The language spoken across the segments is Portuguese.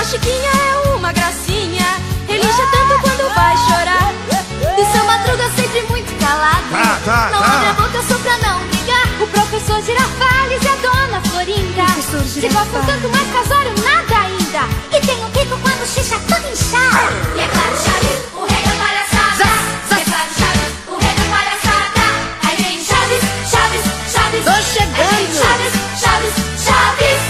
Chiquinha é uma gracinha, relincha tanto quando vai chorar. E seu Madruga sempre muito calado, não abre a boca só pra não brigar. O professor Girafales e a dona Florinda se gostam tanto, mas casório nada ainda. E tem o Kiko quando xixa todo inchado. E é claro, Chaves, o rei da palhaçada. E é claro, Chaves, o rei da palhaçada. Aí vem Chaves, Chaves, Chaves. Tô chegando. Aí vem Chaves, Chaves, Chaves.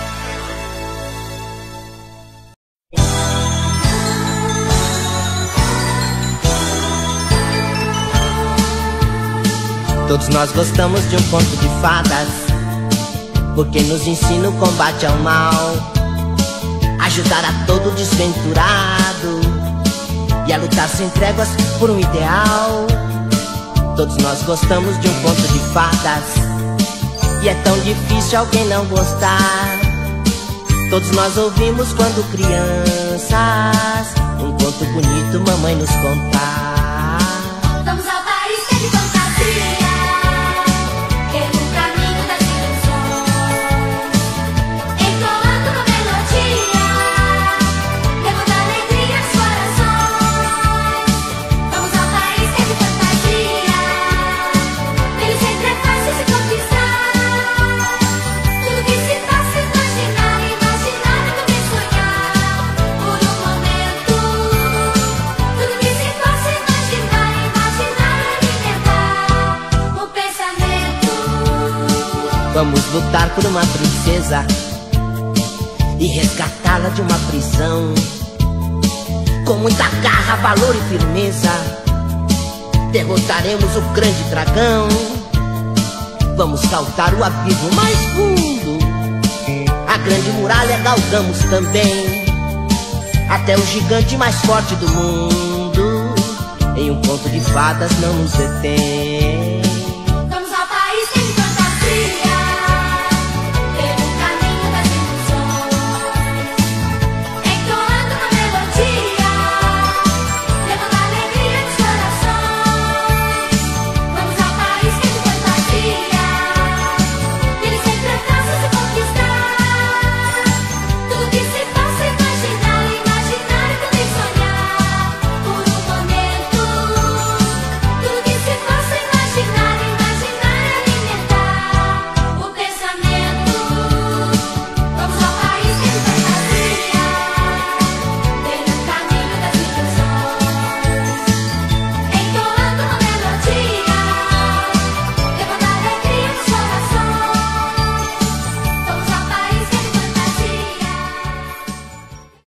Todos nós gostamos de um conto de fadas, porque nos ensina o combate ao mal, ajudar a todo desventurado e a lutar sem tréguas por um ideal. Todos nós gostamos de um conto de fadas, e é tão difícil alguém não gostar. Todos nós ouvimos quando crianças um conto bonito mamãe nos contar. Vamos ao país que é de fantasia, pelo caminho das ilusões, entoando uma melodia, levando alegria aos corações. Vamos ao país que é de fantasia, nele sempre é fácil se conquistar. Tudo que se faça imaginar, imaginar e também sonhar por um momento. Tudo que se faça imaginar, imaginar e alimentar o pensamento. Vamos lutar por uma princesa e resgatá-la de uma prisão. Com muita garra, valor e firmeza, derrotaremos o grande dragão. Vamos saltar o abismo mais fundo, a grande muralha galgamos também, até o gigante mais forte do mundo. Em um conto de fadas não nos detém.